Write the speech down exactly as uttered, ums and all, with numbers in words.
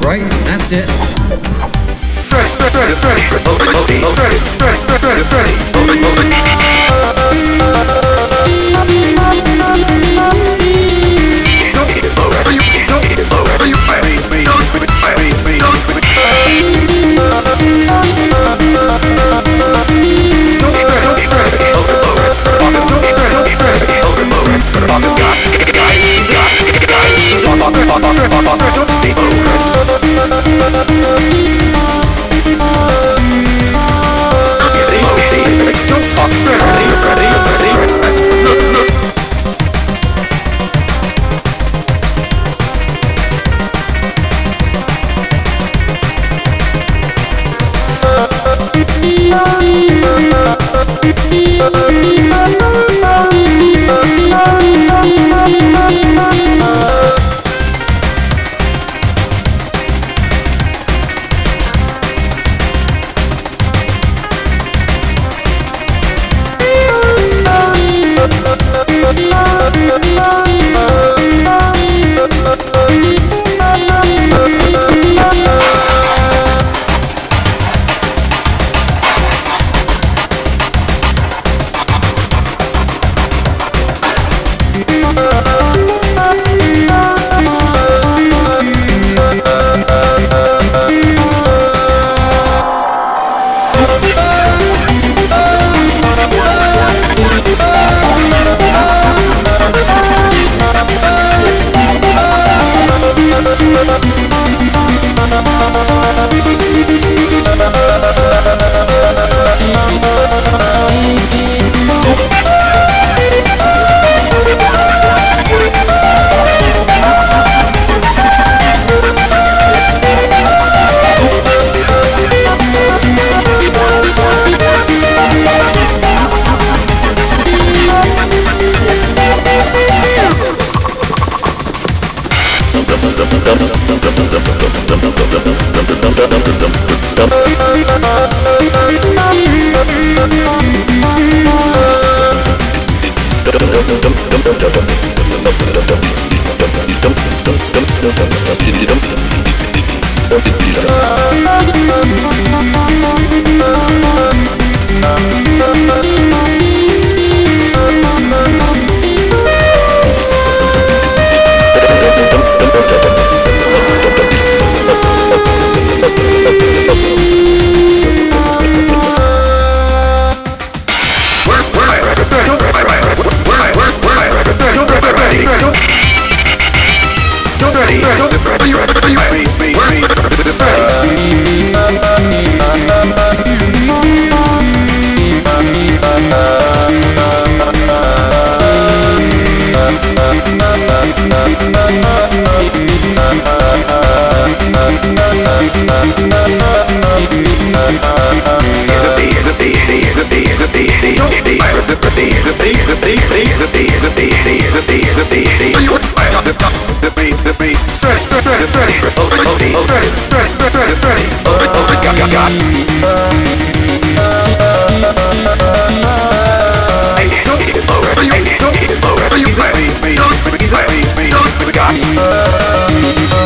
Right, that's it. Freddy, Freddy, Freddy, Freddy, Freddy, Freddy, Freddy, don't eat it low, ever you don't eat it low, ever you I mean me, I mean me, don't eat Freddy, don't eat Freddy, over lower, don't eat Freddy, don't eat Freddy, over lower, on this guy, guy, he's got, guy, he's on, on, on, on, on, on, don't eat over. Don't